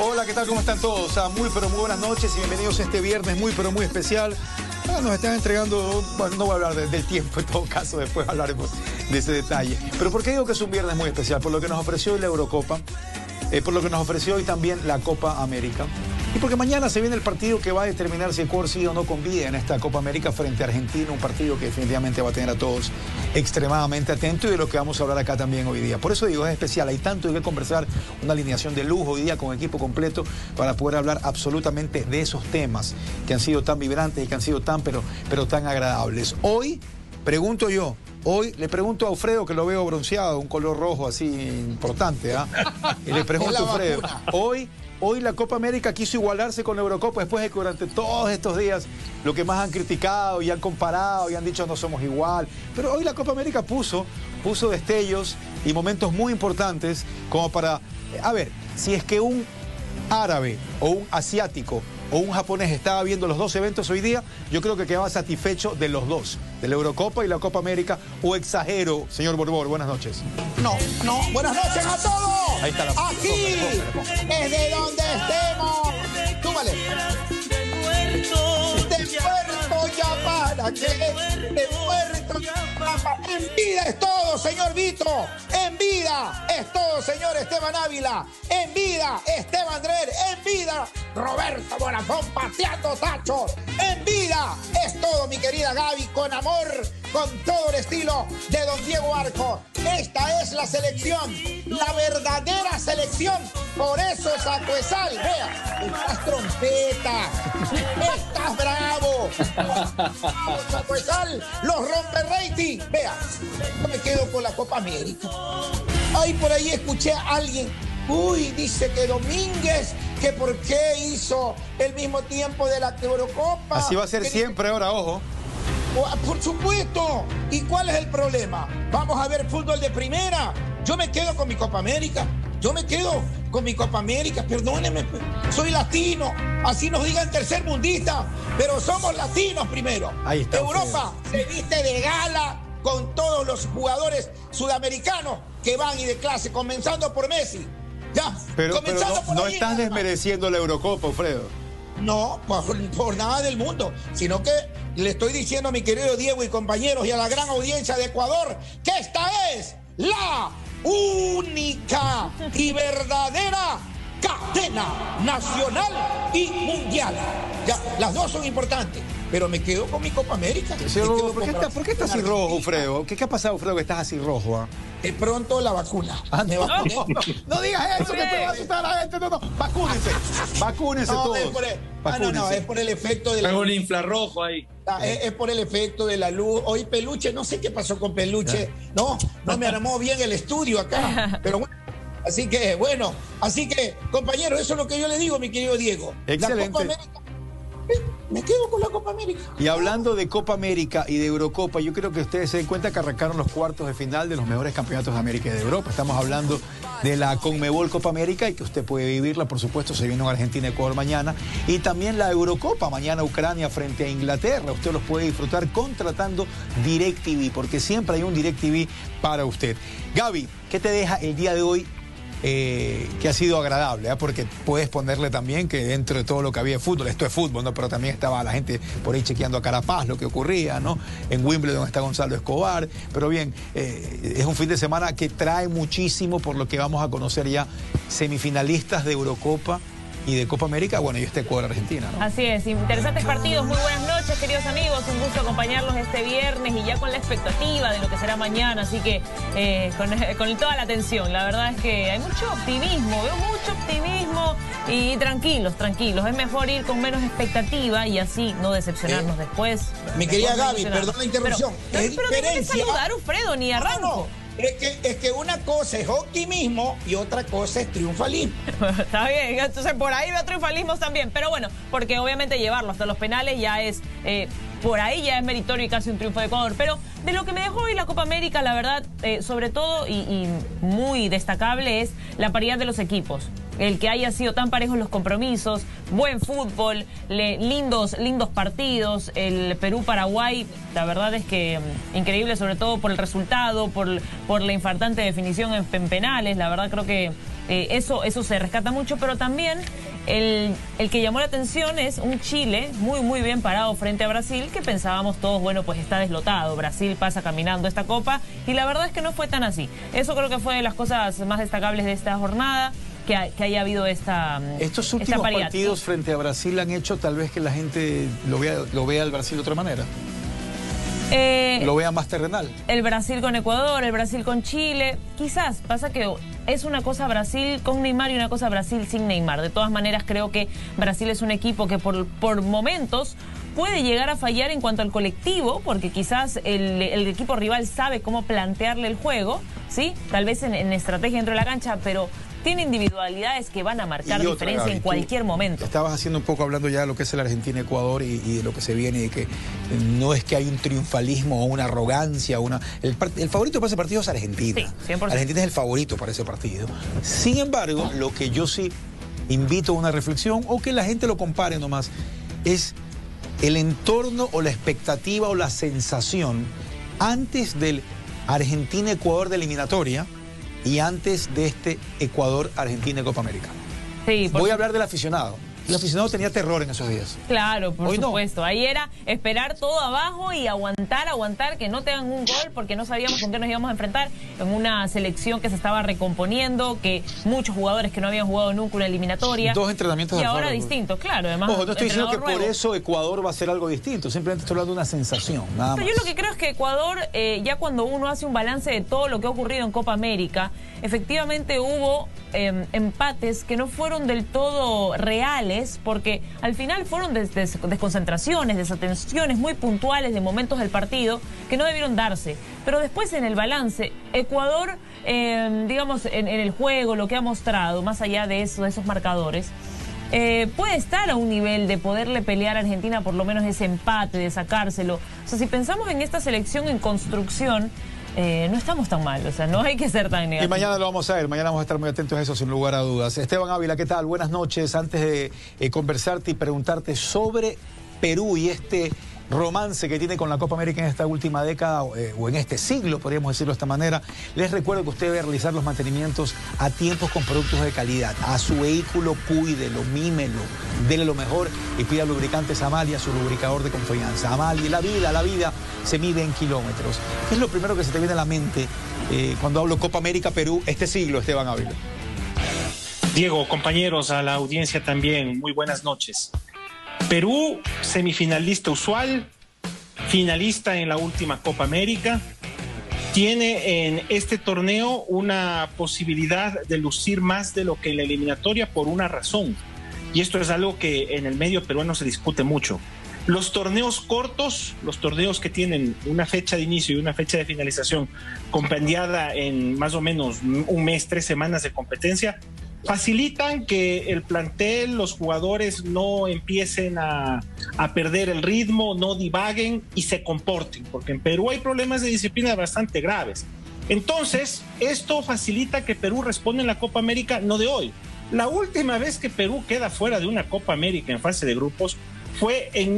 Hola, ¿qué tal? ¿Cómo están todos? Muy pero muy buenas noches y bienvenidos a este viernes muy pero muy especial. Nos están entregando, bueno, no voy a hablar del tiempo en todo caso, después hablaremos de ese detalle. Pero ¿por qué digo que es un viernes muy especial? Por lo que nos ofreció hoy la Eurocopa, por lo que nos ofreció hoy también la Copa América. Y porque mañana se viene el partido que va a determinar si Ecuador sigue o no con vida en esta Copa América frente a Argentina, un partido que definitivamente va a tener a todos extremadamente atentos y de lo que vamos a hablar acá también hoy día. Por eso digo, es especial, hay tanto de qué conversar, una alineación de lujo hoy día con equipo completo para poder hablar absolutamente de esos temas que han sido tan vibrantes y que han sido tan, pero tan agradables. Hoy, pregunto yo, hoy le pregunto a Alfredo, que lo veo bronceado, un color rojo así importante, y le pregunto a Alfredo, Hoy la Copa América quiso igualarse con la Eurocopa después de que durante todos estos días lo que más han criticado y han comparado y han dicho no somos igual. Pero hoy la Copa América puso destellos y momentos muy importantes como para... A ver, si es que un árabe o un asiático o un japonés estaba viendo los dos eventos hoy día, yo creo que quedaba satisfecho de los dos, de la Eurocopa y la Copa América. ¿O exagero, señor Borbor? Buenas noches. No, buenas noches a todos. Ahí está la... Aquí, desde donde estemos. Túmale. De Puerto Yapara, de Puerto Yapara. En vida es todo, señor Vito. En vida es todo, señor Esteban Ávila. En vida, Esteban Drer. En vida, Roberto Bonafón pateando tachos. En vida es todo, mi querida Gaby, con amor, con todo el estilo de don Diego Arco. Esta es la selección, la verdadera selección. Por eso Sacuezal, vea, estás trompeta, estás bravo. Sacuezal, los rompe rating. Vea, yo me quedo con la Copa América. Ay, por ahí escuché a alguien. Uy, dice que Domínguez, que por qué hizo el mismo tiempo de la Eurocopa. Así va a ser siempre ahora, ojo. Por supuesto. ¿Y cuál es el problema? Vamos a ver fútbol de primera. Yo me quedo con mi Copa América. Perdónenme, soy latino. Así nos digan tercermundista, pero somos latinos primero. Ahí está, Europa se viste de gala con todos los jugadores sudamericanos que van y de clase, comenzando por Messi. Ya, pero no ahí, estás desmereciendo la Eurocopa, Alfredo. No, por nada del mundo, sino que le estoy diciendo a mi querido Diego y compañeros y a la gran audiencia de Ecuador que esta es la única y verdadera cadena nacional y mundial. Ya, las dos son importantes, pero me quedo con mi Copa América. ¿Por qué estás así rojo, Alfredo? ¿Qué ha pasado, Alfredo, que estás así rojo? De pronto la vacuna. Me va a poner... No digas eso, que te va a asustar a la gente. No. Vacúnense todos. Es por el efecto de la... Hay un infrarrojo ahí. Es por el efecto de la luz. Hoy Peluche, no sé qué pasó con Peluche. No me armó bien el estudio acá. Pero bueno, así que, compañeros, eso es lo que yo le digo, mi querido Diego. Excelente. La Copa América, me quedo con la Copa América. Y hablando de Copa América y de Eurocopa, yo creo que ustedes se den cuenta que arrancaron los cuartos de final de los mejores campeonatos de América y de Europa. Estamos hablando de la Conmebol Copa América y que usted puede vivirla, por supuesto, se viene un Argentina-Ecuador mañana. Y también la Eurocopa, mañana Ucrania frente a Inglaterra. Usted los puede disfrutar contratando DirecTV, porque siempre hay un DirecTV para usted. Gaby, ¿qué te deja el día de hoy? Que ha sido agradable, porque puedes ponerle también que dentro de todo lo que había de fútbol, esto es fútbol, ¿no? Pero también estaba la gente por ahí chequeando a Carapaz lo que ocurría, ¿no? En Wimbledon está Gonzalo Escobar, pero bien, es un fin de semana que trae muchísimo por lo que vamos a conocer ya semifinalistas de Eurocopa y de Copa América, bueno, y Ecuador-Argentina, ¿no? Así es, interesantes partidos, muy buenas noches, queridos amigos, un gusto acompañarlos este viernes y ya con la expectativa de lo que será mañana, así que con toda la atención, la verdad es que hay mucho optimismo, veo mucho optimismo y tranquilos, es mejor ir con menos expectativa y así no decepcionarnos después. Mi querida Gaby, perdón la interrupción. Pero tengo que saludar, Alfredo, ni arranco. Es que una cosa es optimismo y otra cosa es triunfalismo. Está bien, entonces por ahí veo triunfalismos también, pero bueno, porque obviamente llevarlo hasta los penales ya es, por ahí ya es meritorio y casi un triunfo de Ecuador. Pero de lo que me dejó hoy la Copa América, la verdad, sobre todo y muy destacable es la paridad de los equipos. el que haya sido tan parejos los compromisos, buen fútbol, lindos partidos. El Perú-Paraguay, la verdad es que increíble, sobre todo por el resultado, por la infartante definición en penales. La verdad creo que eso se rescata mucho, pero también el que llamó la atención es un Chile muy bien parado frente a Brasil, que pensábamos todos, bueno, pues está deslotado, Brasil pasa caminando esta Copa, y la verdad es que no fue tan así. Eso creo que fue de las cosas más destacables de esta jornada, que haya habido estos últimos partidos frente a Brasil han hecho tal vez que la gente lo vea al Brasil de otra manera. Lo vea más terrenal. El Brasil con Ecuador, el Brasil con Chile. Quizás pasa que es una cosa Brasil con Neymar y una cosa Brasil sin Neymar. De todas maneras, creo que Brasil es un equipo que por momentos puede llegar a fallar en cuanto al colectivo, porque quizás el equipo rival sabe cómo plantearle el juego, ¿sí? Tal vez en estrategia dentro de la cancha, pero tiene individualidades que van a marcar diferencia en cualquier momento. Estabas haciendo un poco hablando ya de lo que es el Argentina-Ecuador y de lo que se viene, y que no es que hay un triunfalismo o una arrogancia. El favorito para ese partido es Argentina. Sí, 100%. Argentina es el favorito para ese partido. Sin embargo, lo que yo sí invito a una reflexión, o que la gente lo compare nomás, es el entorno o la expectativa o la sensación antes del Argentina-Ecuador de eliminatoria y antes de este Ecuador-Argentina Copa América. Sí, voy a hablar del aficionado. El aficionado tenía terror en esos días. Claro, por supuesto. No. Ahí era esperar todo abajo y aguantar, que no te hagan un gol, porque no sabíamos con qué nos íbamos a enfrentar en una selección que se estaba recomponiendo, que muchos jugadores que no habían jugado nunca una eliminatoria. 2 entrenamientos y ahora distintos, claro. Además, ojo, no estoy diciendo que por eso Ecuador va a ser algo distinto, simplemente estoy hablando de una sensación, nada más. Yo lo que creo es que Ecuador, ya cuando uno hace un balance de todo lo que ha ocurrido en Copa América, efectivamente hubo empates que no fueron del todo reales, porque al final fueron desconcentraciones, desatenciones muy puntuales de momentos del partido que no debieron darse. Pero después en el balance, Ecuador, digamos, en el juego, lo que ha mostrado, más allá de esos marcadores, puede estar a un nivel de poderle pelear a Argentina por lo menos ese empate, de sacárselo. O sea, si pensamos en esta selección en construcción, no estamos tan mal, o sea, no hay que ser tan negativos. Y mañana lo vamos a ver, mañana vamos a estar muy atentos a eso, sin lugar a dudas. Esteban Ávila, ¿qué tal? Buenas noches. Antes de conversarte y preguntarte sobre Perú y este romance que tiene con la Copa América en esta última década, o en este siglo, podríamos decirlo de esta manera, les recuerdo que usted debe realizar los mantenimientos a tiempos con productos de calidad. A su vehículo, cuídelo, mímelo, dele lo mejor y pida lubricantes Amalia, su lubricador de confianza. Amalia, la vida se mide en kilómetros. ¿Qué es lo primero que se te viene a la mente cuando hablo Copa América Perú este siglo, Esteban Ávila? Diego, compañeros, a la audiencia también, muy buenas noches. Perú, semifinalista usual, finalista en la última Copa América, tiene en este torneo una posibilidad de lucir más de lo que en la eliminatoria por una razón, y esto es algo que en el medio peruano se discute mucho. Los torneos cortos, los torneos que tienen una fecha de inicio y una fecha de finalización compendiada en más o menos un mes, 3 semanas de competencia, facilitan que el plantel, los jugadores no empiecen a perder el ritmo, no divaguen y se comporten, porque en Perú hay problemas de disciplina bastante graves. Entonces, esto facilita que Perú responda en la Copa América, no de hoy. La última vez que Perú queda fuera de una Copa América en fase de grupos fue en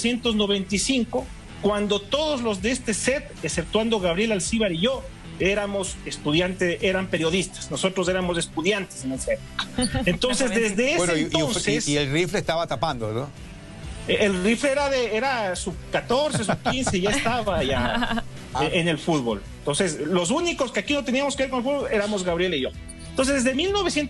1995, cuando todos los de este set, exceptuando Gabriel Alcíbar y yo, éramos estudiantes, eran periodistas, nosotros éramos estudiantes en esa época. Entonces, desde ese entonces... Y el rifle estaba tapando, ¿no? El rifle era sub 14, sub 15, ya estaba ya en el fútbol. Entonces, los únicos que aquí no teníamos que ver con el fútbol éramos Gabriel y yo. Entonces, desde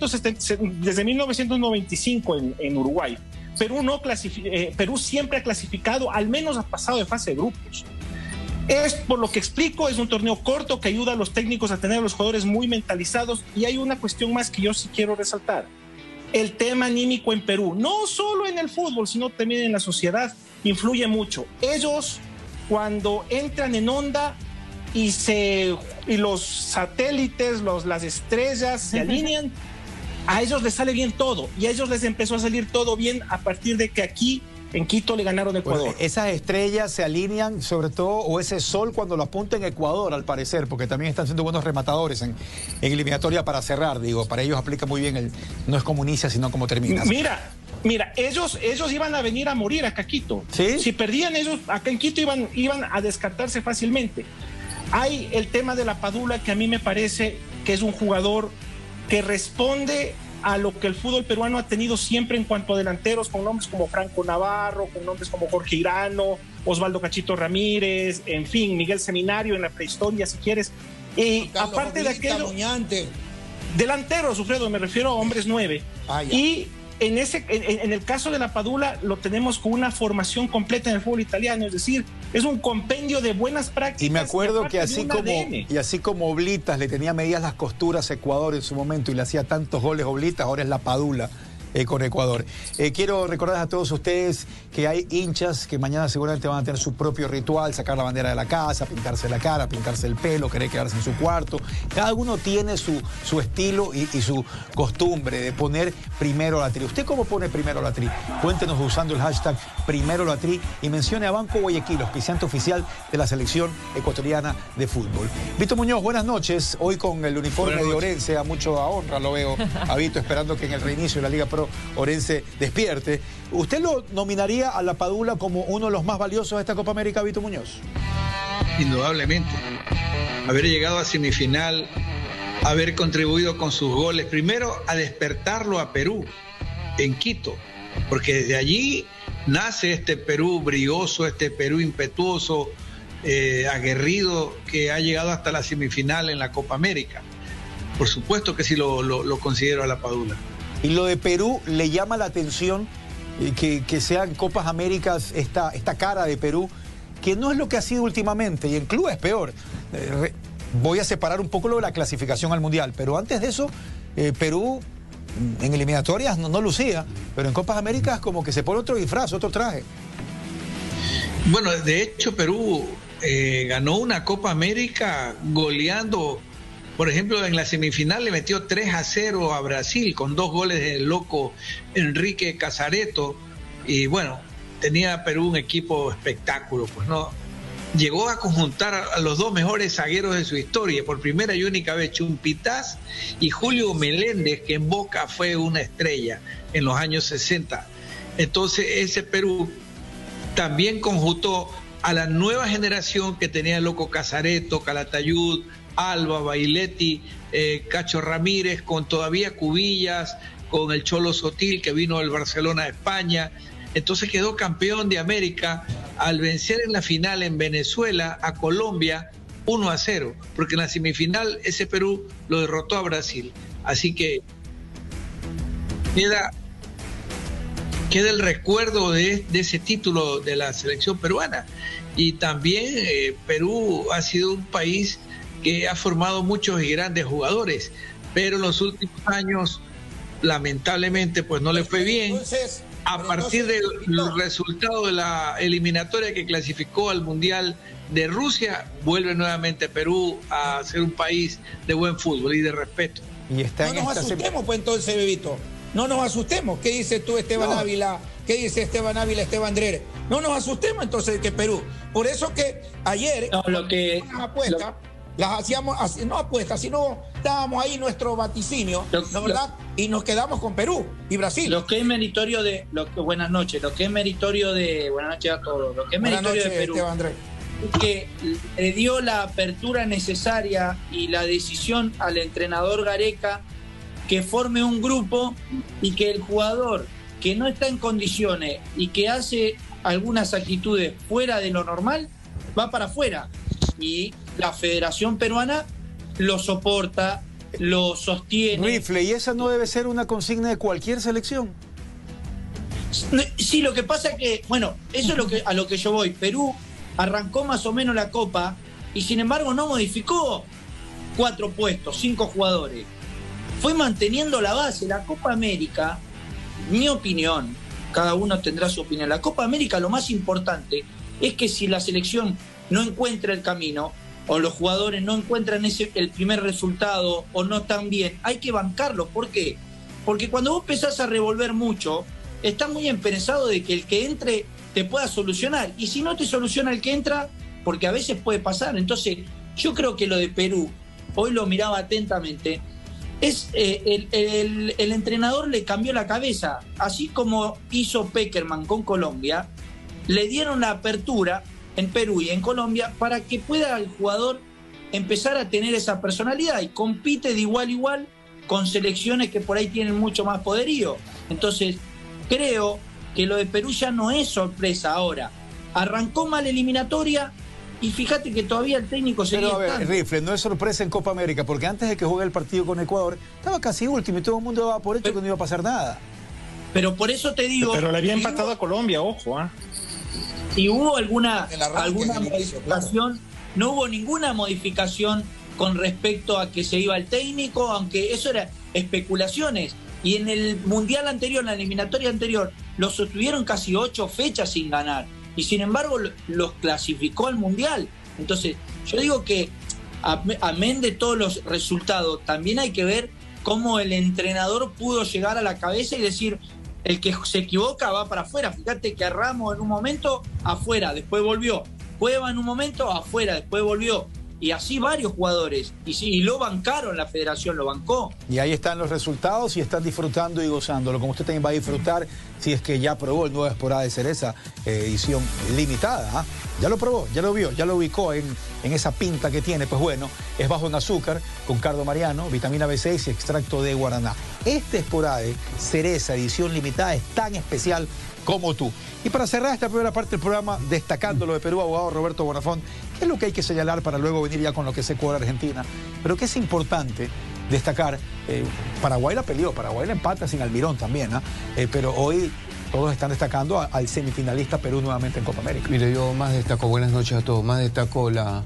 1995 en Uruguay, Perú siempre ha clasificado, al menos ha pasado de fase de grupos. Es por lo que explico, es un torneo corto que ayuda a los técnicos a tener a los jugadores muy mentalizados, y hay una cuestión más que yo sí quiero resaltar. El tema anímico en Perú, no solo en el fútbol, sino también en la sociedad, influye mucho. Ellos, cuando entran en onda y los satélites, las estrellas se alinean, a ellos les sale bien todo, y a ellos les empezó a salir todo bien a partir de que aquí en Quito le ganaron a Ecuador. Bueno, esas estrellas se alinean sobre todo, o ese sol cuando lo apunta en Ecuador al parecer, porque también están siendo buenos rematadores en eliminatoria para cerrar, digo, para ellos aplica muy bien el no es como inicia sino como termina. Mira, ellos iban a venir a morir acá a Quito. ¿Sí? Si perdían ellos acá en Quito iban a descartarse fácilmente. Hay el tema de la Padula, que a mí me parece que es un jugador que responde a lo que el fútbol peruano ha tenido siempre en cuanto a delanteros, con nombres como Franco Navarro, con nombres como Jorge Irano, Osvaldo Cachito Ramírez, en fin, Miguel Seminario en la prehistoria, si quieres. Y aparte de aquello, delanteros, Alfredo, me refiero a hombres 9. Y en el caso de la Padula lo tenemos con una formación completa en el fútbol italiano, es decir, es un compendio de buenas prácticas. Y me acuerdo que así como Oblitas le tenía medidas las costuras a Ecuador en su momento y le hacía tantos goles Oblitas, ahora es la Padula con Ecuador. Quiero recordarles a todos ustedes que hay hinchas que mañana seguramente van a tener su propio ritual, sacar la bandera de la casa, pintarse la cara, pintarse el pelo, querer quedarse en su cuarto. Cada uno tiene su estilo y su costumbre de poner primero la tri. ¿Usted cómo pone primero la tri? Cuéntenos usando el hashtag primero la tri y mencione a Banco Guayaquil, auspiciante oficial de la selección ecuatoriana de fútbol. Vito Muñoz, buenas noches. Hoy con el uniforme de Orense, a mucho honra lo veo a Vito, esperando que en el reinicio de la Liga Pro Orense despierte. ¿Usted lo nominaría a la Padula como uno de los más valiosos de esta Copa América, Vito Muñoz? Indudablemente. Haber llegado a semifinal, haber contribuido con sus goles, primero a despertarlo a Perú, en Quito, porque desde allí nace este Perú brioso, este Perú impetuoso, aguerrido, que ha llegado hasta la semifinal en la Copa América. Por supuesto que sí lo considero a la Padula. Y lo de Perú, ¿le llama la atención que sean Copas Américas esta cara de Perú, que no es lo que ha sido últimamente, y en club es peor? Voy a separar un poco lo de la clasificación al Mundial, pero antes de eso, Perú en eliminatorias no lucía, pero en Copas Américas como que se pone otro disfraz, otro traje. Bueno, de hecho Perú ganó una Copa América goleando. Por ejemplo, en la semifinal le metió 3-0 a Brasil con 2 goles del loco Enrique Casareto. Y bueno, tenía Perú un equipo espectáculo, pues no. Llegó a conjuntar a los 2 mejores zagueros de su historia, por primera y única vez, Chumpitaz y Julio Meléndez, que en Boca fue una estrella en los años 60. Entonces ese Perú también conjuntó a la nueva generación que tenía el loco Casareto, Calatayud, Alba, Bailetti, Cacho Ramírez, con todavía Cubillas, con el Cholo Sotil, que vino del Barcelona de España. Entonces quedó campeón de América al vencer en la final en Venezuela a Colombia 1-0, porque en la semifinal ese Perú lo derrotó a Brasil. Así que queda el recuerdo de ese título de la selección peruana. Y también Perú ha sido un país que ha formado muchos y grandes jugadores, pero en los últimos años lamentablemente pues no le fue bien. A partir del resultado de la eliminatoria que clasificó al Mundial de Rusia, vuelve nuevamente Perú a ser un país de buen fútbol y de respeto. Y no nos asustemos pues entonces, Bebito, no nos asustemos. ¿Qué dices tú, Esteban Ávila? ¿Qué dice Esteban Ávila, Esteban Dreher? No nos asustemos entonces de que Perú. Por eso que ayer las hacíamos, no apuestas, sino dábamos ahí nuestro vaticinio, ¿no verdad? Y nos quedamos con Perú y Brasil. Lo que es meritorio de... buenas noches. Lo que es meritorio de... Buenas noches a todos. Lo que es meritorio de Perú es que le dio la apertura necesaria y la decisión al entrenador Gareca que forme un grupo y que el jugador que no está en condiciones y que hace algunas actitudes fuera de lo normal, va para afuera. Y la Federación Peruana lo soporta, lo sostiene. Rifle, ¿y esa no debe ser una consigna de cualquier selección? Sí, lo que pasa es que, bueno, eso es a lo que yo voy. Perú arrancó más o menos la Copa y sin embargo no modificó 4 puestos, 5 jugadores. Fue manteniendo la base. La Copa América, mi opinión, cada uno tendrá su opinión. La Copa América, lo más importante es que si la selección no encuentra el camino o los jugadores no encuentran el primer resultado o no tan bien, hay que bancarlo. ¿Por qué? Porque cuando vos empezás a revolver mucho, está muy emperezado de que el que entre te pueda solucionar. Y si no te soluciona el que entra, porque a veces puede pasar. Entonces, yo creo que lo de Perú, hoy lo miraba atentamente, es el entrenador le cambió la cabeza. Así como hizo Pekerman con Colombia, le dieron la apertura en Perú y en Colombia para que pueda el jugador empezar a tener esa personalidad y compite de igual a igual con selecciones que por ahí tienen mucho más poderío. Entonces, creo que lo de Perú ya no es sorpresa ahora. Arrancó mal eliminatoria y fíjate que todavía el técnico seguía Pero a ver, estando. Rifle, no es sorpresa en Copa América, porque antes de que juegue el partido con Ecuador, estaba casi último y todo el mundo daba por hecho que no iba a pasar nada. Pero por eso te digo... Pero le había empatado a Colombia, ojo, ¿ah? Si hubo alguna inicio, modificación, claro. No hubo ninguna modificación con respecto a que se iba el técnico, aunque eso era especulaciones. Y en el Mundial anterior, en la eliminatoria anterior, los sostuvieron casi 8 fechas sin ganar. Y sin embargo los clasificó al Mundial. Entonces, yo digo que, amén de todos los resultados, también hay que ver cómo el entrenador pudo llegar a la cabeza y decir... El que se equivoca va para afuera. Fíjate que a Ramos en un momento afuera, después volvió. Cueva en un momento afuera, después volvió. Y así varios jugadores. Y lo bancaron, la federación lo bancó. Y ahí están los resultados y están disfrutando y gozándolo. Como usted también va a disfrutar si es que ya probó el nuevo Esporada de Cereza, edición limitada. ¿Eh? Ya lo probó, ya lo vio, ya lo ubicó en esa pinta que tiene. Pues bueno, es bajo en azúcar, con cardo mariano, vitamina B6 y extracto de guaraná. Este Esporada de Cereza, edición limitada, es tan especial como tú. Y para cerrar esta primera parte del programa, destacando lo de Perú, abogado Roberto Bonafont, ¿qué es lo que hay que señalar para luego venir ya con lo que se Ecuador Argentina? Pero que es importante destacar, Paraguay la peleó, Paraguay la empata sin Almirón también, ¿eh? Pero hoy todos están destacando al semifinalista Perú nuevamente en Copa América. Mire, yo más destaco, buenas noches a todos, más destaco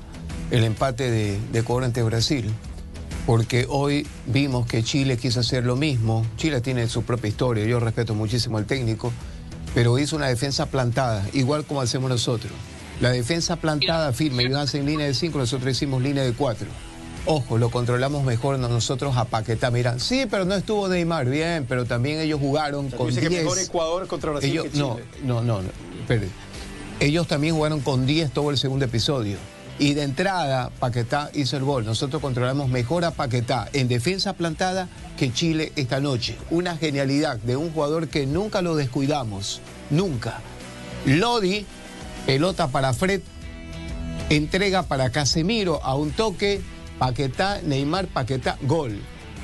el empate de Ecuador ante Brasil, porque hoy vimos que Chile quiso hacer lo mismo. Chile tiene su propia historia, yo respeto muchísimo al técnico, pero hizo una defensa plantada, igual como hacemos nosotros. La defensa plantada firme, ellos hacen línea de 5, nosotros hicimos línea de 4. Ojo, lo controlamos mejor nosotros a Paquetá. Miran, sí, pero no estuvo Neymar, bien, pero también ellos jugaron con 10. Que mejor Ecuador contra Brasil que Chile. No, espere. Ellos también jugaron con 10 todo el segundo episodio. Y de entrada, Paquetá hizo el gol. Nosotros controlamos mejor a Paquetá en defensa plantada que Chile esta noche. Una genialidad de un jugador que nunca lo descuidamos. Nunca. Lodi, pelota para Fred, entrega para Casemiro a un toque, Paquetá, Neymar, Paquetá, gol.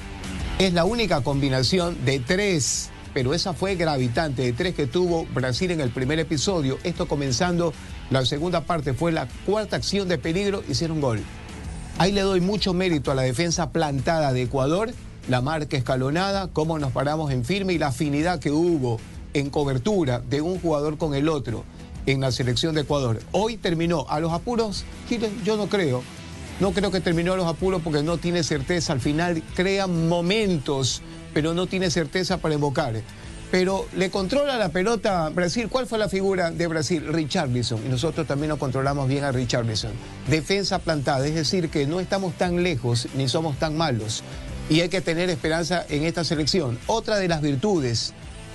Es la única combinación de 3, pero esa fue gravitante, de 3 que tuvo Brasil en el primer episodio. Esto comenzando la segunda parte, fue la cuarta acción de peligro, hicieron gol. Ahí le doy mucho mérito a la defensa plantada de Ecuador, la marca escalonada, cómo nos paramos en firme y la afinidad que hubo en cobertura de un jugador con el otro en la selección de Ecuador. Hoy terminó a los apuros, Chile, yo no creo que terminó a los apuros porque no tiene certeza. Al final crea momentos, pero no tiene certeza para invocar. Pero le controla la pelota a Brasil. ¿Cuál fue la figura de Brasil? Richarlison. Y nosotros también lo controlamos bien a Richarlison. Defensa plantada, es decir, que no estamos tan lejos ni somos tan malos. Y hay que tener esperanza en esta selección. Otra de las virtudes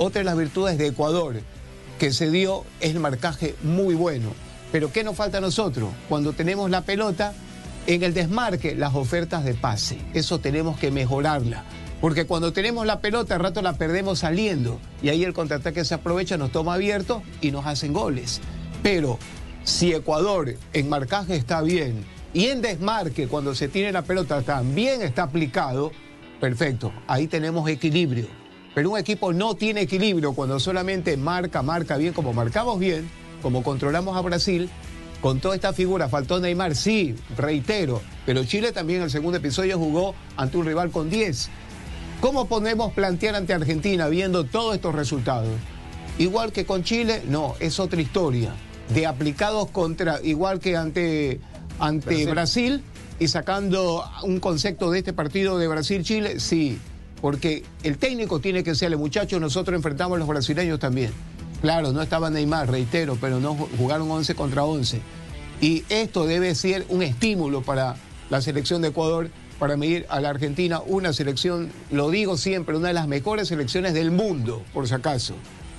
de Ecuador que se dio es el marcaje muy bueno. Pero ¿qué nos falta a nosotros? Cuando tenemos la pelota, en el desmarque, las ofertas de pase. Eso tenemos que mejorarla. Porque cuando tenemos la pelota, al rato la perdemos saliendo. Y ahí el contraataque se aprovecha, nos toma abierto y nos hacen goles. Pero si Ecuador en marcaje está bien y en desmarque, cuando se tiene la pelota, también está aplicado, perfecto. Ahí tenemos equilibrio. Pero un equipo no tiene equilibrio cuando solamente marca bien, como marcamos bien, como controlamos a Brasil. Con toda esta figura, faltó Neymar, sí, reitero, pero Chile también en el segundo episodio jugó ante un rival con 10. ¿Cómo podemos plantear ante Argentina viendo todos estos resultados? Igual que con Chile, no, es otra historia. De aplicados contra, igual que ante Brasil, y sacando un concepto de este partido de Brasil-Chile, sí, porque el técnico tiene que ser, muchachos, nosotros enfrentamos a los brasileños también. Claro, no estaba Neymar, reitero, pero no jugaron 11 contra 11. Y esto debe ser un estímulo para la selección de Ecuador, para medir a la Argentina, una selección, lo digo siempre, una de las mejores selecciones del mundo, por si acaso.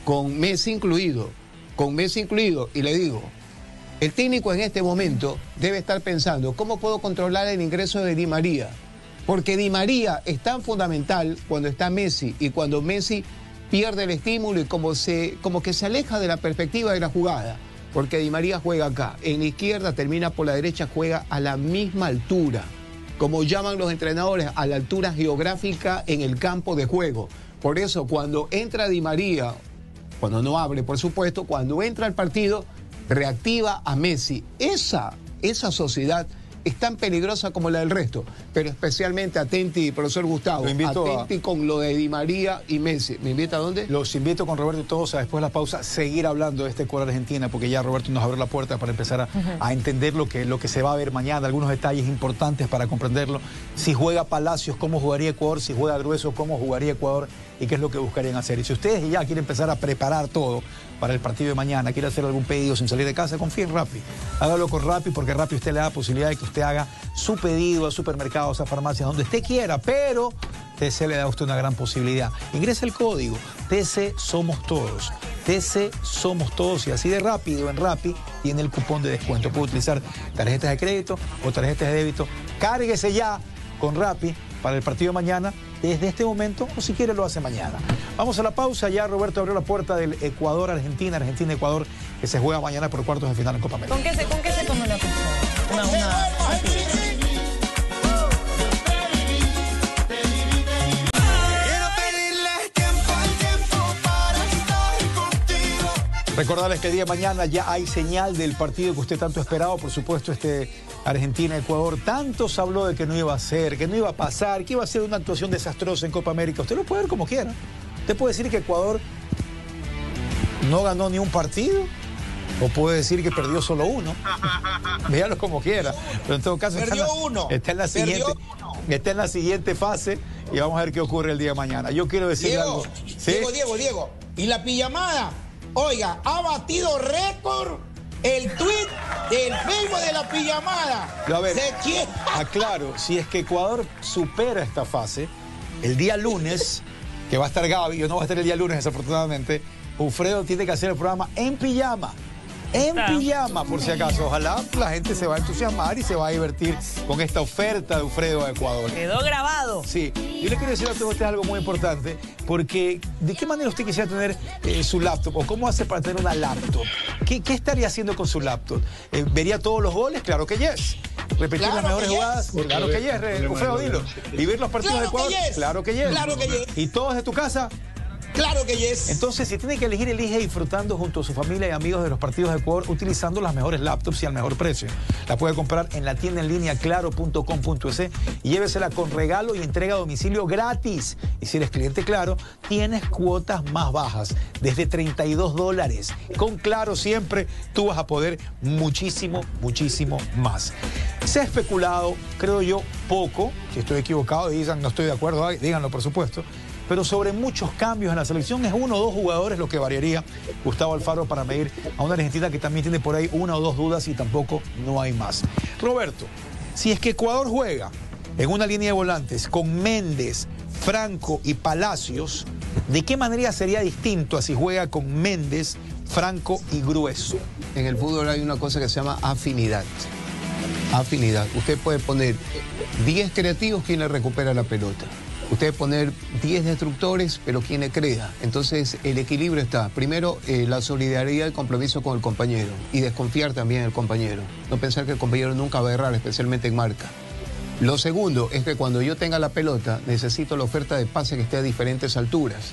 con Messi incluido, y le digo, el técnico en este momento debe estar pensando, ¿cómo puedo controlar el ingreso de Di María? Porque Di María es tan fundamental cuando está Messi y cuando Messi pierde el estímulo y como que se aleja de la perspectiva de la jugada. Porque Di María juega acá, en la izquierda, termina por la derecha, juega a la misma altura. Como llaman los entrenadores, a la altura geográfica en el campo de juego. Por eso, cuando entra Di María, cuando no abre, por supuesto, cuando entra al partido, reactiva a Messi. Esa sociedad es tan peligrosa como la del resto, pero especialmente atenti, profesor Gustavo, atenti con lo de Di María y Messi. ¿Me invita a dónde? Los invito con Roberto y todos a después de la pausa seguir hablando de este Ecuador-Argentina, porque ya Roberto nos abrió la puerta para empezar a entender lo que se va a ver mañana, algunos detalles importantes para comprenderlo. Si juega Palacios, cómo jugaría Ecuador; si juega Grueso, cómo jugaría Ecuador y qué es lo que buscarían hacer. Y si ustedes ya quieren empezar a preparar todo para el partido de mañana, quiere hacer algún pedido sin salir de casa, confíe en Rappi. Hágalo con Rappi, porque Rappi usted le da la posibilidad de que usted haga su pedido a supermercados, a farmacias, donde usted quiera, pero TC le da a usted una gran posibilidad. Ingrese el código TC Somos Todos. TC Somos Todos, y así de rápido en Rappi tiene el cupón de descuento. Puede utilizar tarjetas de crédito o tarjetas de débito. Cárguese ya con Rappi para el partido de mañana, desde este momento, o si quiere lo hace mañana. Vamos a la pausa. Ya Roberto abrió la puerta del Ecuador-Argentina, Argentina-Ecuador, que se juega mañana por cuartos de final en Copa América. ¿Con qué se come la pizza? Recordarles que el día de mañana ya hay señal del partido que usted tanto esperaba, por supuesto, Argentina-Ecuador. Tanto se habló de que no iba a ser, que no iba a pasar, que iba a ser una actuación desastrosa en Copa América. Usted lo puede ver como quiera. Usted puede decir que Ecuador no ganó ni un partido, o puede decir que perdió solo uno. Véalo como quiera. Pero en todo caso, está en la siguiente fase y vamos a ver qué ocurre el día de mañana. Yo quiero decir algo. ¿Sí? Diego. ¿Y la pijamada? Oiga, ha batido récord el tuit del Facebook de la pijamada. A ver, aclaro, si es que Ecuador supera esta fase, el día lunes, que va a estar Gaby, yo no voy a estar el día lunes desafortunadamente, Ufredo tiene que hacer el programa en pijama. En pijama, por si acaso. Ojalá la gente se va a entusiasmar y se va a divertir con esta oferta de Ufredo a Ecuador. Quedó grabado. Sí. Yo le quiero decir a usted algo muy importante, porque ¿de qué manera usted quisiera tener su laptop? ¿O cómo hace para tener una laptop? ¿Qué estaría haciendo con su laptop? ¿Vería todos los goles? Claro que yes. ¿Repetir las mejores jugadas? Claro que yes. Ufredo, dilo. ¿Vivir los partidos de Ecuador? Claro que yes. Claro que yes. ¿Y todos de tu casa? Claro que yes. Entonces, si tiene que elige disfrutando junto a su familia y amigos de los partidos de Ecuador, utilizando las mejores laptops y al mejor precio. La puede comprar en la tienda en línea claro.com.es y llévesela con regalo y entrega a domicilio gratis. Y si eres cliente Claro, tienes cuotas más bajas, desde $32. Con Claro siempre tú vas a poder muchísimo más. Se ha especulado, creo yo, poco. Si estoy equivocado, digan no estoy de acuerdo, díganlo por supuesto. Pero sobre muchos cambios en la selección, es uno o dos jugadores lo que variaría Gustavo Alfaro para medir a una Argentina que también tiene por ahí una o dos dudas y tampoco no hay más. Roberto, si es que Ecuador juega en una línea de volantes con Méndez, Franco y Palacios, ¿de qué manera sería distinto a si juega con Méndez, Franco y Grueso? En el fútbol hay una cosa que se llama afinidad. Afinidad. Usted puede poner 10 creativos, quien le recupera la pelota. Usted poner 10 destructores, pero quien le crea. Entonces, el equilibrio está. Primero, la solidaridad y el compromiso con el compañero. Y desconfiar también del compañero. No pensar que el compañero nunca va a errar, especialmente en marca. Lo segundo es que cuando yo tenga la pelota, necesito la oferta de pase que esté a diferentes alturas.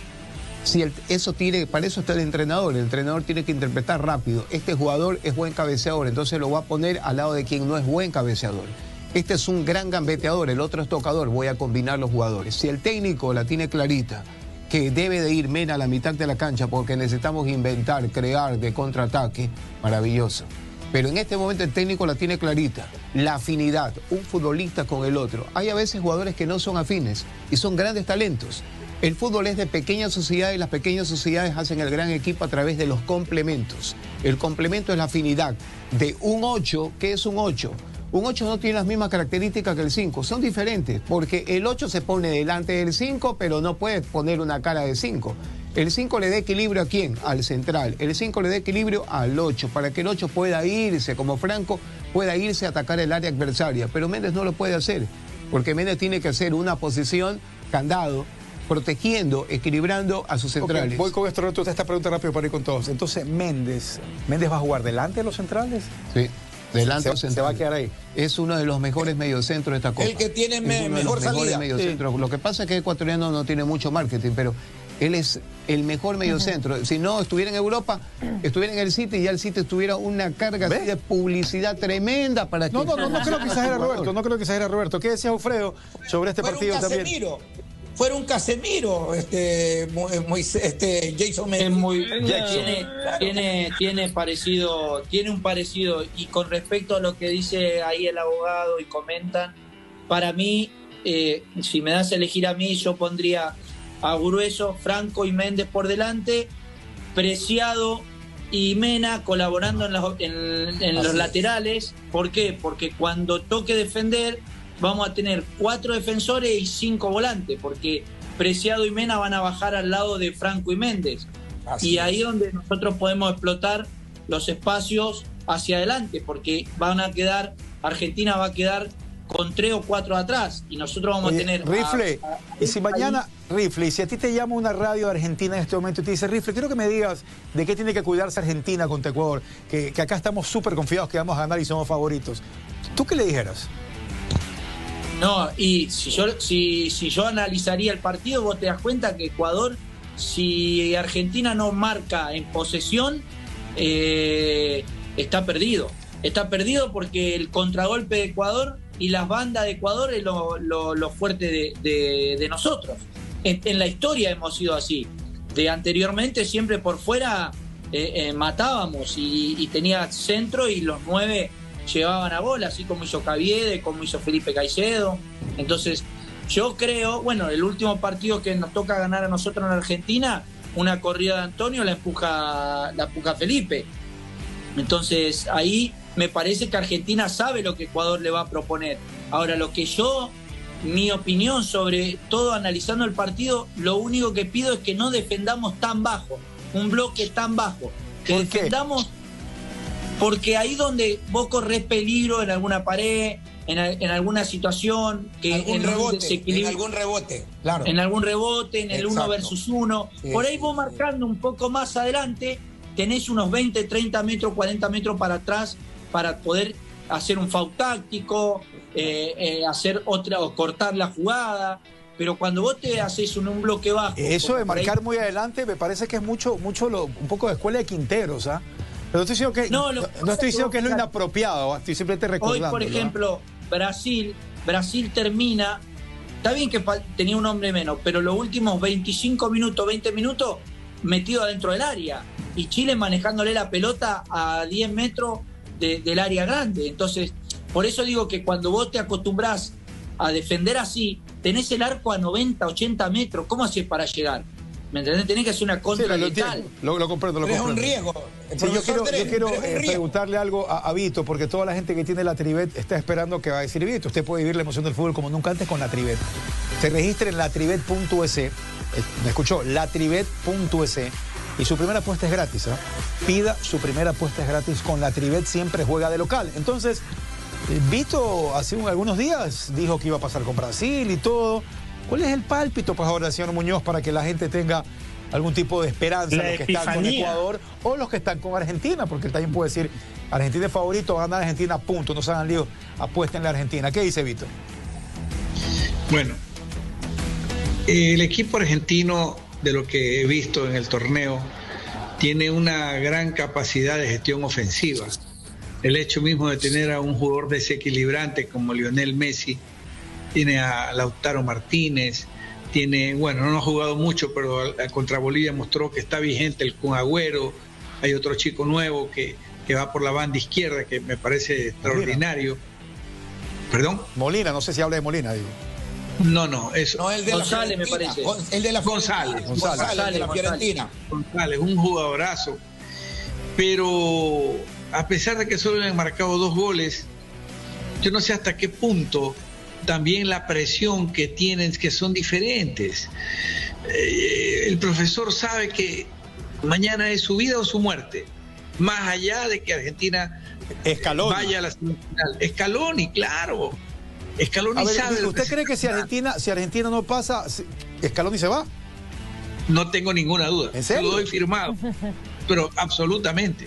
Para eso está el entrenador. El entrenador tiene que interpretar rápido. Este jugador es buen cabeceador, entonces lo va a poner al lado de quien no es buen cabeceador. Este es un gran gambeteador, el otro es tocador, voy a combinar los jugadores. Si el técnico la tiene clarita, que debe de ir Mena a la mitad de la cancha porque necesitamos inventar, crear de contraataque, maravilloso. Pero en este momento el técnico la tiene clarita, la afinidad, un futbolista con el otro. Hay a veces jugadores que no son afines y son grandes talentos. El fútbol es de pequeñas sociedades y las pequeñas sociedades hacen el gran equipo a través de los complementos. El complemento es la afinidad de un 8, ¿qué es un 8? Un 8 no tiene las mismas características que el 5, son diferentes, porque el 8 se pone delante del 5, pero no puede poner una cara de 5. El 5 le da equilibrio ¿a quién? Al central. El 5 le da equilibrio al 8, para que el 8 pueda irse, como Franco, pueda irse a atacar el área adversaria. Pero Méndez no lo puede hacer, porque Méndez tiene que hacer una posición candado, protegiendo, equilibrando a sus centrales. Okay, voy con esto, Roberto, esta pregunta rápido para ir con todos. Entonces, ¿Méndez va a jugar delante de los centrales? Sí. Delante se va a quedar ahí. Es uno de los mejores mediocentros de esta Copa. El que tiene mejor salida. Sí. Lo que pasa es que el ecuatoriano no tiene mucho marketing, pero él es el mejor mediocentro. Si no estuviera en Europa, estuviera en el City, y ya el City tuviera una carga así de publicidad tremenda para que... No creo que exagera Roberto, no creo que exagera Roberto. ¿Qué decía Alfredo sobre este partido también? Fuera un Casemiro, Jason Méndez. Tiene un parecido, y con respecto a lo que dice ahí el abogado y comentan, para mí, si me das a elegir a mí, yo pondría a Grueso, Franco y Méndez por delante, Preciado y Mena colaborando en los laterales. ¿Por qué? Porque cuando toque defender vamos a tener 4 defensores y 5 volantes, porque Preciado y Mena van a bajar al lado de Franco y Méndez. Y ahí es donde nosotros podemos explotar los espacios hacia adelante, porque Argentina va a quedar con 3 o 4 atrás, y nosotros vamos a tener... Rifle, y si mañana, Rifle, y si a ti te llama una radio de Argentina en este momento y te dice, Rifle, quiero que me digas de qué tiene que cuidarse Argentina contra Ecuador, que acá estamos súper confiados que vamos a ganar y somos favoritos, ¿tú qué le dijeras? No, y si yo analizaría el partido, vos te das cuenta que Ecuador, si Argentina no marca en posesión, está perdido. Está perdido porque el contragolpe de Ecuador y las bandas de Ecuador es lo fuerte de nosotros. En la historia hemos sido así. De anteriormente siempre por fuera matábamos y tenía centro, y los 9 llevaban a bola, así como hizo Caviede, como hizo Felipe Caicedo. Entonces yo creo, bueno, el último partido que nos toca ganar a nosotros en Argentina, una corrida de Antonio la empuja Felipe. Entonces ahí me parece que Argentina sabe lo que Ecuador le va a proponer. Ahora, mi opinión sobre todo analizando el partido, lo único que pido es que no defendamos tan bajo, un bloque tan bajo, que defendamos, porque ahí donde vos corres peligro en alguna pared, en alguna situación, que en algún rebote, claro. En algún rebote, en el 1 versus 1. Sí, por ahí vos marcando un poco más adelante, tenés unos 20, 30 metros, 40 metros para atrás para poder hacer un foul táctico, hacer otra o cortar la jugada. Pero cuando vos te haces un bloque bajo... Eso de marcar muy adelante me parece que es un poco de escuela de Quinteros, ¿ah? Pero estoy diciendo que, no estoy diciendo que es lo inapropiado, estoy simplemente recordando. Hoy, por ejemplo, Brasil termina... Está bien que tenía un hombre menos, pero los últimos 25 minutos, 20 minutos, metido adentro del área. Y Chile manejándole la pelota a 10 metros del área grande. Entonces, por eso digo que cuando vos te acostumbrás a defender así, tenés el arco a 90, 80 metros. ¿Cómo haces para llegar? ¿Me entendés? Tenés que hacer una contra letal. Lo comprendo. Es un riesgo. Sí, yo quiero preguntarle algo a Vito, porque toda la gente que tiene la Tribet está esperando que va a decir, Vito, usted puede vivir la emoción del fútbol como nunca antes con la Tribet. Se registre en latribet.es, me escuchó, latribet.es, y su primera apuesta es gratis, ¿eh? Pida su primera apuesta es gratis con la Tribet, siempre juega de local. Entonces, Vito hace algunos días dijo que iba a pasar con Brasil y todo. ¿Cuál es el pálpito, pues, ahora, señor Muñoz, para que la gente tenga algún tipo de esperanza, los que están con Ecuador o los que están con Argentina? Porque él también puede decir, Argentina es favorito, va a ganar Argentina, punto, no se hagan líos, apuesten en la Argentina. ¿Qué dice Vito? Bueno, el equipo argentino, de lo que he visto en el torneo, tiene una gran capacidad de gestión ofensiva. El hecho mismo de tener a un jugador desequilibrante como Lionel Messi, tiene a Lautaro Martínez, no ha jugado mucho, pero contra Bolivia mostró que está vigente el Kun Agüero. Hay otro chico nuevo que va por la banda izquierda, que me parece extraordinario. ¿Perdón? Molina, no sé si habla de Molina, digo. No, eso. No, el de González, me parece. El de la González, de la Fiorentina. González, un jugadorazo. Pero a pesar de que solo le han marcado 2 goles, yo no sé hasta qué punto también la presión que tienen, que son diferentes. El profesor sabe que mañana es su vida o su muerte, más allá de que Argentina vaya a la semifinal. Scaloni, claro. Scaloni sabe. ¿Usted cree que si Argentina no pasa, Scaloni se va? No tengo ninguna duda. ¿En serio? Lo doy firmado. Pero absolutamente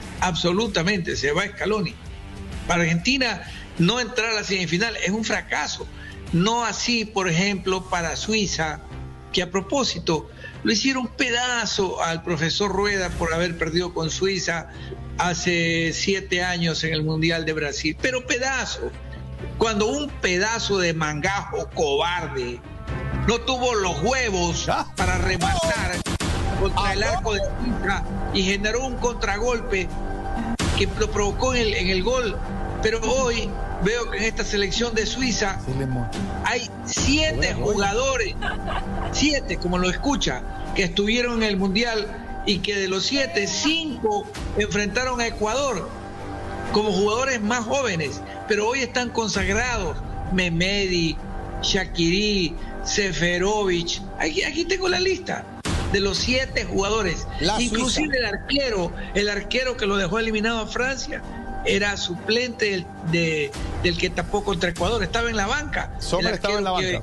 se va Scaloni. Para Argentina no entrar a la semifinal es un fracaso. No así, por ejemplo, para Suiza, que a propósito lo hicieron pedazo al profesor Rueda por haber perdido con Suiza hace 7 años en el Mundial de Brasil. Pero pedazo. Cuando un pedazo de mangajo cobarde no tuvo los huevos para rematar contra el arco de Suiza y generó un contragolpe que lo provocó en el gol. Pero hoy veo que en esta selección de Suiza hay 7 jugadores, 7 como lo escucha, que estuvieron en el Mundial, y que de los 7, 5 enfrentaron a Ecuador como jugadores más jóvenes, pero hoy están consagrados. Memedi, Shaqiri, Seferovic, aquí tengo la lista de los 7 jugadores, inclusive el arquero que lo dejó eliminado a Francia era suplente del que tapó contra Ecuador, estaba en la banca. Sommer estaba en la banca.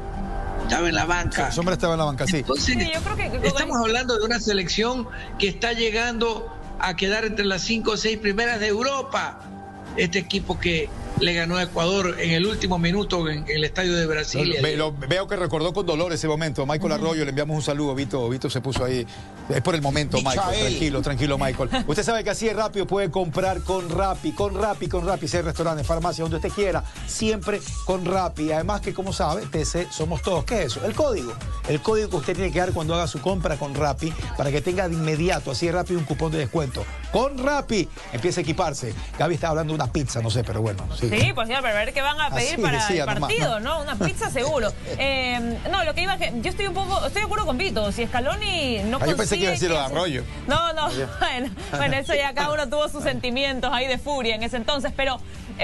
Estaba en la banca. Sí, Sommer estaba en la banca, sí. Entonces, yo creo que estamos hablando de una selección que está llegando a quedar entre las 5 o 6 primeras de Europa. Este equipo que le ganó a Ecuador en el último minuto en el estadio de Brasil. Veo que recordó con dolor ese momento. Michael Arroyo, le enviamos un saludo. Vito se puso ahí. Es por el momento, Michael. Tranquilo, Michael. Usted sabe que así es rápido, puede comprar con Rappi. Si hay restaurantes, farmacias, donde usted quiera, siempre con Rappi. Además que, como sabe, TC somos todos. ¿Qué es eso? El código. El código que usted tiene que dar cuando haga su compra con Rappi, para que tenga de inmediato, así es rápido, un cupón de descuento. Con Rappi empieza a equiparse. Gaby estaba hablando de una pizza, no sé, pero bueno. Sí, pues ya, para ver qué van a pedir para el partido, ¿no? Una pizza seguro. No, lo que iba es que yo estoy de acuerdo con Vito. Si Scaloni no consigue... Yo pensé que iba a decir lo de Arroyo. No. Bueno, eso ya cada uno tuvo sus sentimientos ahí de furia en ese entonces, pero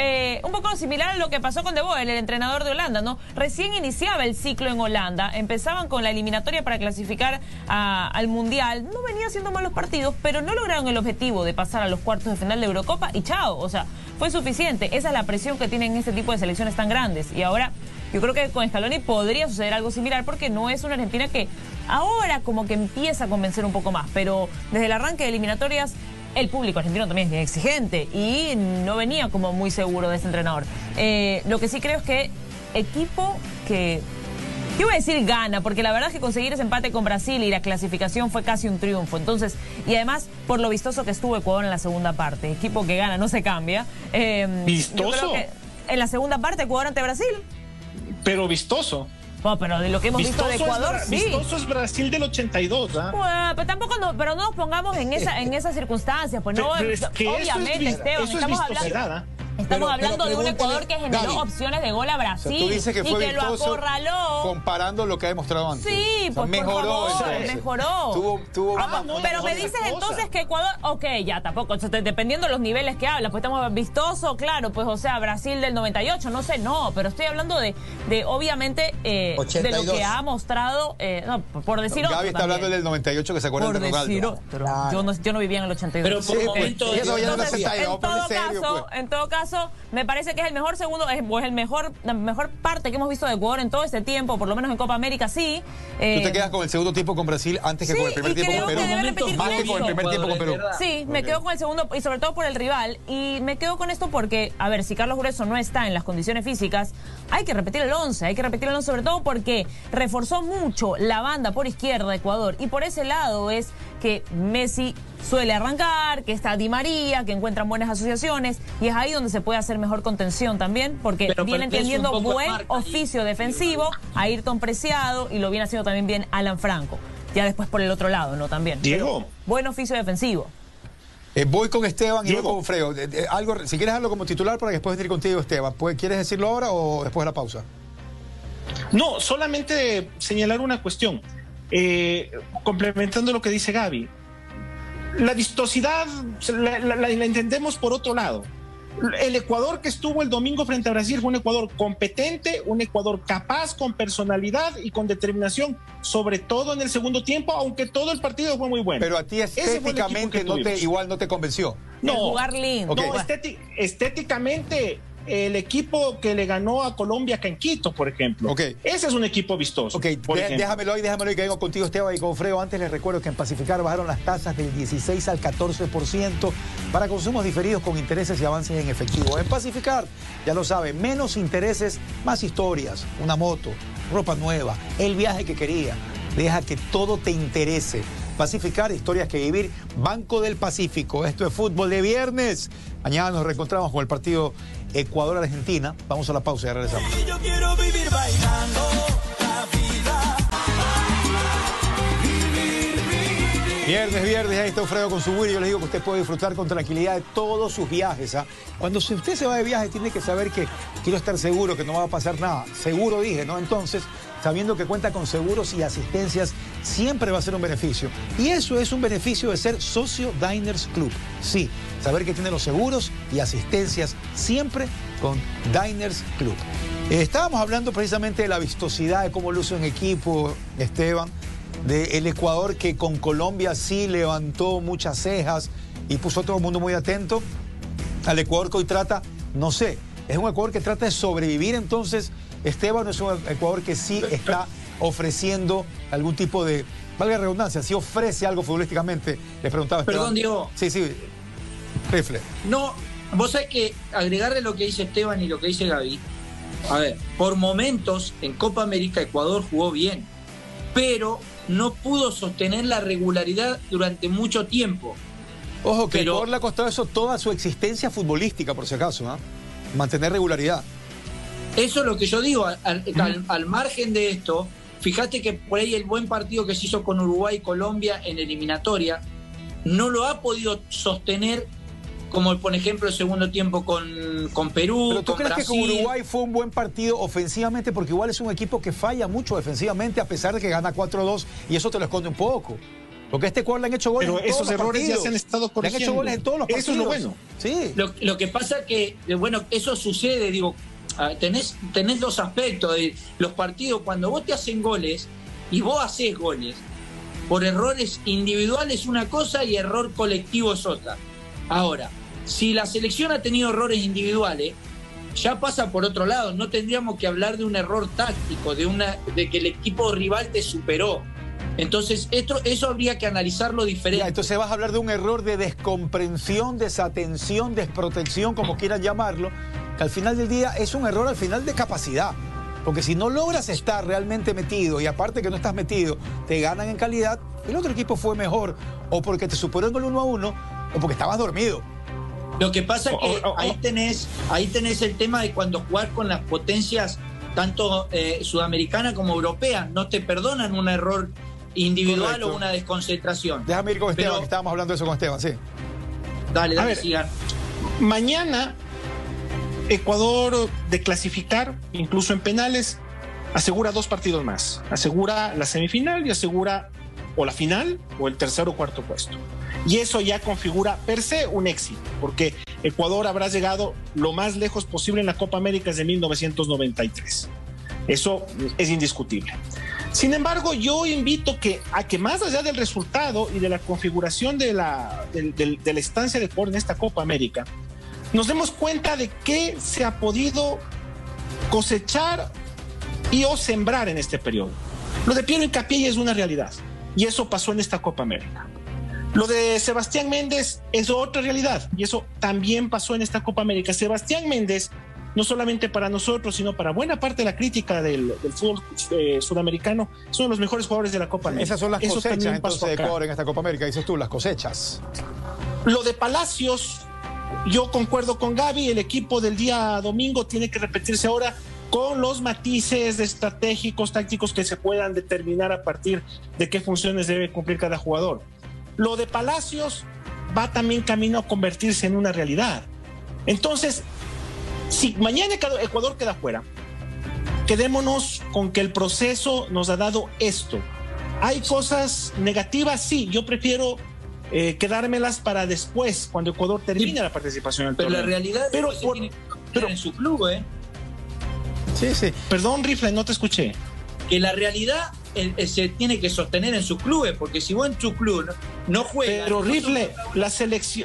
un poco similar a lo que pasó con De Boer, el entrenador de Holanda, ¿no? Recién iniciaba el ciclo en Holanda, empezaban con la eliminatoria para clasificar al Mundial, no venía haciendo malos partidos, pero no lograron el objetivo de pasar a los cuartos de final de Eurocopa y chao, o sea, fue suficiente. Esa es la presión que tienen este tipo de selecciones tan grandes, y ahora yo creo que con Scaloni podría suceder algo similar, porque no es una Argentina que ahora como que empieza a convencer un poco más, pero desde el arranque de eliminatorias el público argentino también es bien exigente y no venía como muy seguro de ese entrenador. Lo que sí creo es que equipo que... Yo voy a decir gana, porque la verdad es que conseguir ese empate con Brasil y la clasificación fue casi un triunfo. Entonces, y además, por lo vistoso que estuvo Ecuador en la segunda parte. Equipo que gana, no se cambia. ¿Vistoso? Yo creo que en la segunda parte, Ecuador ante Brasil. Pero vistoso. No, pero de lo que hemos visto de Ecuador, sí. Vistoso es Brasil del 82, ¿ah? Bueno, pero tampoco pero no nos pongamos en esas circunstancias, pues no, pero es que obviamente, Esteban, estamos hablando de un Ecuador que generó opciones de gol a Brasil, o sea, tú dices que fue y que lo acorraló. Comparando lo que ha demostrado antes. Sí, o sea, pues mejoró. Mejoró. Pero me dices entonces que Ecuador, ok, ya tampoco, dependiendo de los niveles que hablas, pues estamos vistoso, claro, pues o sea, Brasil del 98, no sé, no, pero estoy hablando de obviamente, de lo que ha mostrado, no, por decir otro. Gaby está hablando del 98, que se acuerda de Ronaldo. Yo no vivía en el 82. Pero por momentos... En todo caso, me parece que es el mejor segundo, la mejor parte que hemos visto de Ecuador en todo este tiempo, por lo menos en Copa América, sí. ¿Tú te quedas con el segundo tiempo con Brasil antes que con el primer tiempo con Perú? Más que con el primer tiempo con Perú. Sí, me quedo con el segundo, y sobre todo por el rival. Y me quedo con esto porque, a ver, si Carlos Grueso no está en las condiciones físicas, hay que repetir el 11, sobre todo porque reforzó mucho la banda por izquierda de Ecuador. Y por ese lado es que Messi suele arrancar, que está Di María, que encuentran buenas asociaciones, y es ahí donde se puede hacer mejor contención también, porque viene teniendo buen oficio defensivo, Ayrton Preciado, y lo viene haciendo también bien Alan Franco. Ya después por el otro lado, ¿no? También. Diego. Buen oficio defensivo. Voy con Esteban y luego con Freo. Si quieres darlo como titular para después venir contigo, Esteban. ¿Quieres decirlo ahora o después de la pausa? No, solamente señalar una cuestión. Complementando lo que dice Gaby. La vistosidad la entendemos por otro lado. El Ecuador que estuvo el domingo frente a Brasil fue un Ecuador competente, un Ecuador capaz, con personalidad y con determinación, sobre todo en el segundo tiempo, aunque todo el partido fue muy bueno. Pero a ti estéticamente igual no te convenció. No, jugar lindo. No, estéticamente el equipo que le ganó a Colombia acá en Quito, por ejemplo. Ese es un equipo vistoso. Déjamelo ahí que vengo contigo, Esteban y con Fredo. Antes les recuerdo que en Pacificar bajaron las tasas del 16 al 14% para consumos diferidos con intereses y avances en efectivo. En Pacificar, ya lo saben, menos intereses, más historias, una moto, ropa nueva, el viaje que quería. Deja que todo te interese. Pacificar, historias que vivir. Banco del Pacífico. Esto es Fútbol de Viernes. Mañana nos reencontramos con el partido Ecuador-Argentina. Vamos a la pausa y ya regresamos. Yo quiero vivir bailando la vida. Viernes, ahí está Fredo con su Willy. Yo les digo que usted puede disfrutar con tranquilidad de todos sus viajes. Cuando usted se va de viaje, tiene que saber que quiero estar seguro que no va a pasar nada. Seguro dije, ¿no? Entonces, sabiendo que cuenta con seguros y asistencias, siempre va a ser un beneficio. Y eso es un beneficio de ser socio Diners Club. Sí, saber que tiene los seguros y asistencias siempre con Diners Club. Estábamos hablando precisamente de la vistosidad, de cómo luce un equipo, Esteban, del Ecuador que con Colombia sí levantó muchas cejas y puso a todo el mundo muy atento. Al Ecuador que hoy trata, no sé, es un Ecuador que trata de sobrevivir. Entonces, Esteban, es un Ecuador que sí está ofreciendo algún tipo de, valga la redundancia, si ofrece algo futbolísticamente. Le preguntaba a Esteban. Perdón, Diego. Sí, rifle. No, vos sabés que agregarle lo que dice Esteban y lo que dice Gaby. A ver, por momentos en Copa América Ecuador jugó bien, pero no pudo sostener la regularidad durante mucho tiempo. Ojo, que Ecuador le ha costado eso toda su existencia futbolística, por si acaso, ¿eh? Mantener regularidad. Eso es lo que yo digo, al margen de esto, fíjate que por ahí el buen partido que se hizo con Uruguay y Colombia en eliminatoria no lo ha podido sostener, como por ejemplo el segundo tiempo con Perú. ¿Pero tú crees Brasil? Que con Uruguay fue un buen partido ofensivamente? Porque igual es un equipo que falla mucho defensivamente, a pesar de que gana 4-2, y eso te lo esconde un poco. Porque a este Ecuador le han hecho goles. Pero en todos esos los errores partidos. ya se han estado corrigiendo. Le han hecho goles en todos los partidos. Eso es lo bueno. Sí. Lo que pasa que, bueno, eso sucede, digo, tenés dos aspectos. Los partidos, cuando vos te hacen goles y vos haces goles, por errores individuales una cosa y error colectivo es otra. Ahora, si la selección ha tenido errores individuales, ya pasa por otro lado. No tendríamos que hablar de un error táctico, de que el equipo rival te superó. Entonces, eso habría que analizarlo diferente. Ya, entonces vas a hablar de un error de descomprensión, desatención, desprotección, como quieran llamarlo, que al final del día es un error al final de capacidad. Porque si no logras estar realmente metido, y aparte que no estás metido, te ganan en calidad, el otro equipo fue mejor, o porque te superó en el 1-1, o porque estabas dormido. Lo que pasa es que ahí tenés el tema de cuando jugás con las potencias, tanto sudamericanas como europeas, no te perdonan un error individual. Correcto. O una desconcentración. Déjame ir con Esteban, que estábamos hablando de eso con Esteban, sí. Dale, sigan. Mañana, Ecuador de clasificar, incluso en penales, asegura 2 partidos más. Asegura la semifinal y asegura o la final o el tercer o cuarto puesto. Y eso ya configura per se un éxito, porque Ecuador habrá llegado lo más lejos posible en la Copa América desde 1993. Eso es indiscutible. Sin embargo, yo invito a que más allá del resultado y de la configuración de la estancia de Ecuador en esta Copa América, nos demos cuenta de qué se ha podido cosechar y o sembrar en este periodo. Lo de Piero Hincapié es una realidad, y eso pasó en esta Copa América. Lo de Sebastián Méndez es otra realidad, y eso también pasó en esta Copa América. Sebastián Méndez, no solamente para nosotros, sino para buena parte de la crítica del fútbol sudamericano, es uno de los mejores jugadores de la Copa América. Esas son las cosechas entonces de Ecuador en esta Copa América, dices tú, las cosechas. Lo de Palacios, yo concuerdo con Gaby, el equipo del día domingo tiene que repetirse ahora con los matices estratégicos, tácticos que se puedan determinar a partir de qué funciones debe cumplir cada jugador. Lo de Palacios va también camino a convertirse en una realidad. Entonces, si mañana Ecuador queda fuera, quedémonos con que el proceso nos ha dado esto. ¿Hay cosas negativas? Sí, yo prefiero quedármelas para después, cuando Ecuador termine la participación en el torneo. Pero la realidad es que se tiene que sostener en su club, ¿eh? Sí, sí. Perdón, Rifle, no te escuché. Que la realidad se tiene que sostener en sus clubes, porque si vos en tu club no juegas... Pero Rifle, la selección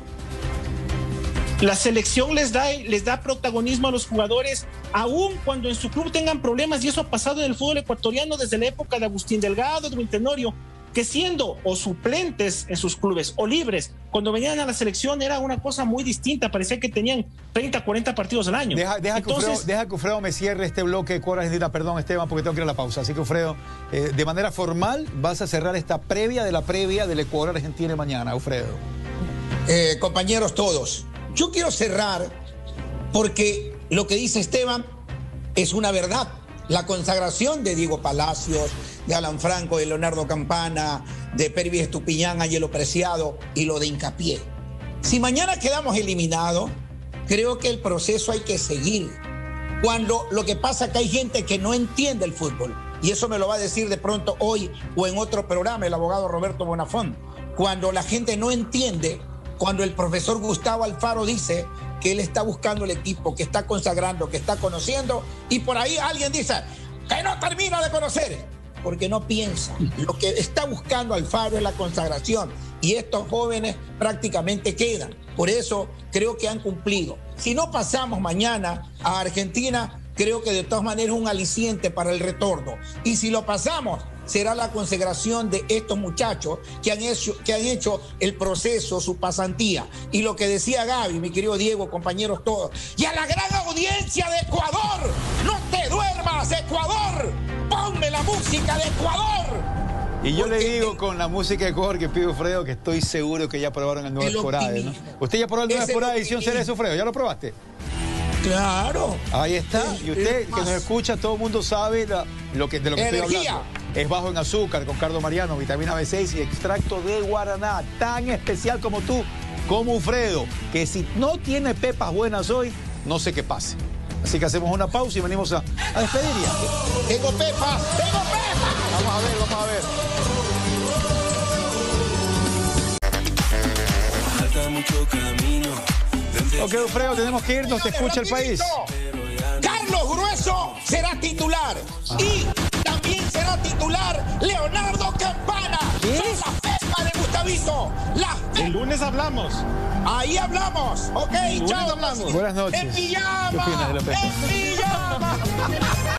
les da protagonismo a los jugadores, aun cuando en su club tengan problemas, y eso ha pasado en el fútbol ecuatoriano desde la época de Agustín Delgado, de Tenorio, que siendo o suplentes en sus clubes o libres, cuando venían a la selección era una cosa muy distinta, parecía que tenían 30, 40 partidos al año. Deja que Ufredo me cierre este bloque de Ecuador Argentina, perdón Esteban, porque tengo que ir a la pausa. Así que Ufredo, de manera formal vas a cerrar esta previa del Ecuador Argentina mañana, Ufredo. Compañeros todos, yo quiero cerrar porque lo que dice Esteban es una verdad. La consagración de Diego Palacios, de Alan Franco, de Leonardo Campana, de Pervis Estupiñán, Ayelo Preciado y lo de Hincapié. Si mañana quedamos eliminados, creo que el proceso hay que seguir. Cuando lo que pasa es que hay gente que no entiende el fútbol, y eso me lo va a decir de pronto hoy o en otro programa el abogado Roberto Bonafont. Cuando la gente no entiende, cuando el profesor Gustavo Alfaro dice que él está buscando el equipo, que está consagrando, que está conociendo, y por ahí alguien dice que no termina de conocer, porque no piensa. Lo que está buscando Alfaro es la consagración, y estos jóvenes prácticamente quedan. Por eso creo que han cumplido. Si no pasamos mañana a Argentina, creo que de todas maneras es un aliciente para el retorno. Y si lo pasamos, será la consagración de estos muchachos que han hecho el proceso, su pasantía. Y lo que decía Gaby, mi querido Diego, compañeros todos, y a la gran audiencia de Ecuador, no te duermas, Ecuador, ponme la música de Ecuador. Y yo le digo con la música de Ecuador que pide Ufredo que estoy seguro que ya probaron el nuevo Esporade, ¿no? ¿Usted ya probó el nuevo Esporade edición Ceres, Ufredo? ¿Ya lo probaste? Claro. Ahí está. Y usted que nos escucha, todo el mundo sabe de lo que estoy hablando. Es bajo en azúcar, con Cardo Mariano, vitamina B6 y extracto de guaraná. Tan especial como tú, como Ufredo, que si no tiene pepas buenas hoy, no sé qué pase. Así que hacemos una pausa y venimos a despedir ya. ¡Tengo pepas! ¡Tengo pepas! Vamos a ver, vamos a ver. Falta mucho camino. Ok, Ufredo, tenemos que irnos, te escucha el país. Carlos Grueso será titular. Y también será titular Leonardo Campana. ¿Qué? Son la fecha de Gustavito. El lunes hablamos. Ahí hablamos. Ok, chao. Buenas noches. En pijama. ¿Qué opinas de la fecha? En pijama.